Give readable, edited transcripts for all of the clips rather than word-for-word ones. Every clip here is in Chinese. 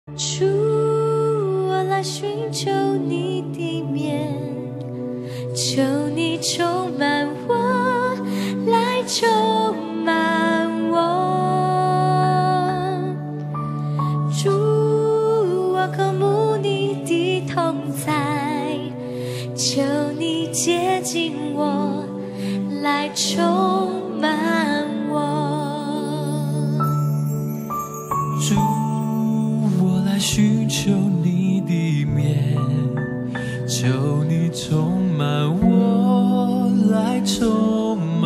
主，我来寻求你的面，求你充满我，来充满我。主，我渴慕你的同在，求你接近我，来充满我。 主，我来寻求你的面，求你充满我，来充满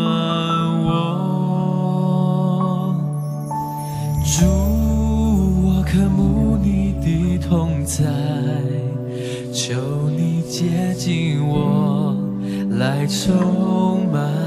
我。主，我渴慕你的同在，求你接近我，来充满